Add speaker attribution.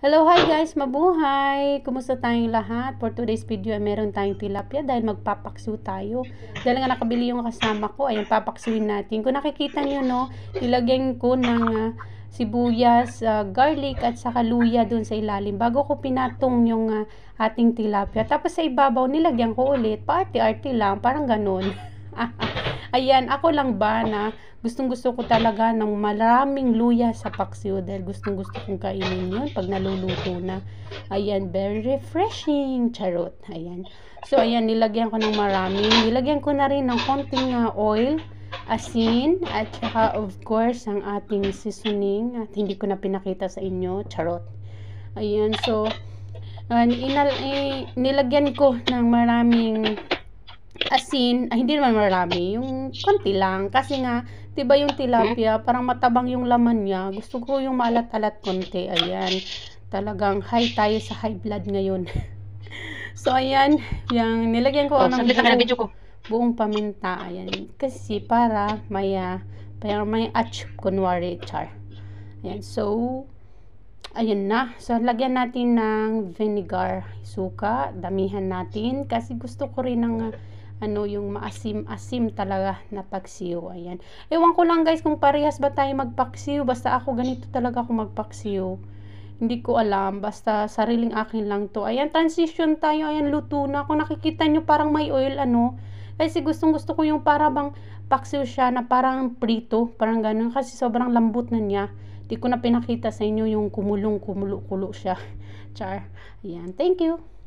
Speaker 1: Hello, hi guys! Mabuhay! Kumusta tayong lahat? For today's video ay meron tayong tilapia dahil magpapaksiw tayo. Dahil nga nakabili yung kasama ko, ay papaksiwin natin. Kung nakikita nyo, no, nilagyan ko ng sibuyas, garlic at saka luya dun sa ilalim. Bago ko pinatong yung ating tilapia. Tapos sa ibabaw, nilagyan ko ulit. Paarte-arte lang, parang ganun. Ayan, ako lang ba na gustong-gusto ko talaga ng maraming luya sa paksiw dahil gustong-gusto kong kainin yun pag naluluto na. Ayan, very refreshing. Charot. Ayan. So, ayan, nilagyan ko ng marami. Nilagyan ko na rin ng konting oil, asin, at saka of course, ang ating seasoning. At hindi ko na pinakita sa inyo. Charot. Ayan, so, nilagyan ko ng maraming asin, hindi naman marami, yung konti lang, kasi nga, 'di ba yung tilapia, parang matabang yung laman niya, gusto ko yung maalat-alat konti, ayan, talagang high tayo sa high blood ngayon. So, ayan, yung nilagyan ko ng buong paminta, ayan, kasi para may atch, kunwari, char, ayan, so, ayan na, so, lagyan natin ng vinegar, suka, damihan natin, kasi gusto ko rin ng yung maasim-asim talaga na paksiw. Ayan. Ewan ko lang guys kung parehas ba tayo magpaksiw. Basta ako ganito talaga ako magpaksiw. Hindi ko alam. Basta sariling akin lang to. Ayan, transition tayo. Ayan, luto na. Kung nakikita nyo parang may oil, Kasi gustong-gusto ko yung parang paksiw siya na parang prito. Parang ganun. Kasi sobrang lambot na niya. Di ko na pinakita sa inyo yung kumulong-kumulo-kulo siya. Char. Ayan. Thank you.